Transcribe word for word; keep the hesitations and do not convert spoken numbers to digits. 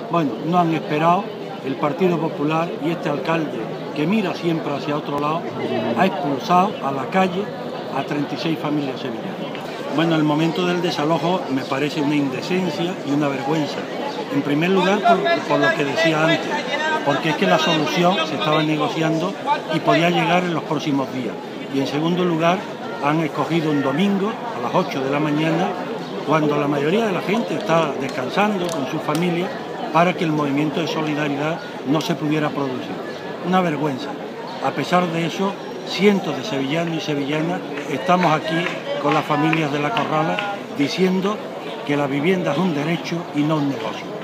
Bueno, no han esperado. El Partido Popular y este alcalde, que mira siempre hacia otro lado, ha expulsado a la calle a treinta y seis familias sevillanas. Bueno, el momento del desalojo me parece una indecencia y una vergüenza. En primer lugar, por, por lo que decía antes, porque es que la solución se estaba negociando y podía llegar en los próximos días. Y en segundo lugar, han escogido un domingo a las ocho de la mañana, cuando la mayoría de la gente está descansando con su familia, para que el movimiento de solidaridad no se pudiera producir. Una vergüenza. A pesar de eso, cientos de sevillanos y sevillanas estamos aquí con las familias de La Corrala diciendo que la vivienda es un derecho y no un negocio.